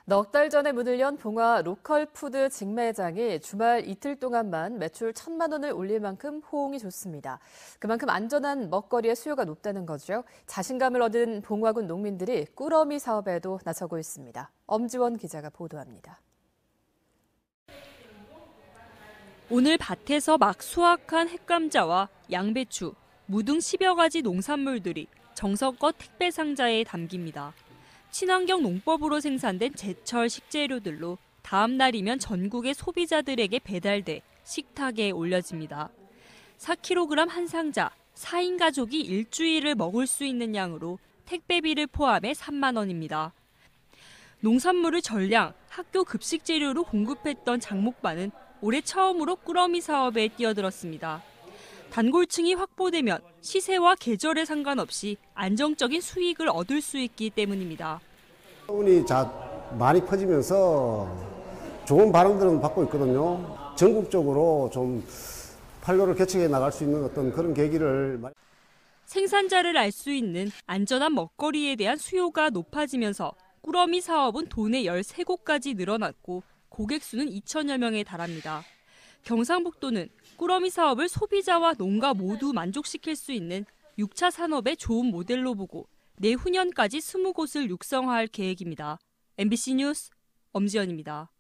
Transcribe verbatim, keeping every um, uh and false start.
넉 달 전에 문을 연 봉화 로컬푸드 직매장이 주말 이틀 동안만 매출 천만 원을 올릴 만큼 호응이 좋습니다. 그만큼 안전한 먹거리의 수요가 높다는 거죠. 자신감을 얻은 봉화군 농민들이 꾸러미 사업에도 나서고 있습니다. 엄지원 기자가 보도합니다. 오늘 밭에서 막 수확한 햇감자와 양배추, 무 등 십여 가지 농산물들이 정성껏 택배 상자에 담깁니다. 친환경 농법으로 생산된 제철 식재료들로 다음 날이면 전국의 소비자들에게 배달돼 식탁에 올려집니다. 사 킬로그램 한 상자, 사 인 가족이 일주일을 먹을 수 있는 양으로 택배비를 포함해 삼만 원입니다. 농산물을 전량 학교 급식 재료로 공급했던 장목반은 올해 처음으로 꾸러미 사업에 뛰어들었습니다. 단골층이 확보되면 시세와 계절에 상관없이 안정적인 수익을 얻을 수 있기 때문입니다. 소문이 자 많이 퍼지면서 좋은 반응들은 받고 있거든요. 전국적으로 좀 판로를 개척해 나갈 수 있는 어떤 그런 계기를. 생산자를 알 수 있는 안전한 먹거리에 대한 수요가 높아지면서 꾸러미 사업은 도내 열세 곳까지 늘어났고 고객 수는 이천여 명에 달합니다. 경상북도는 꾸러미 사업을 소비자와 농가 모두 만족시킬 수 있는 육 차 산업의 좋은 모델로 보고 내후년까지 스무 곳을 육성할 계획입니다. 엠비씨 뉴스 엄지연입니다.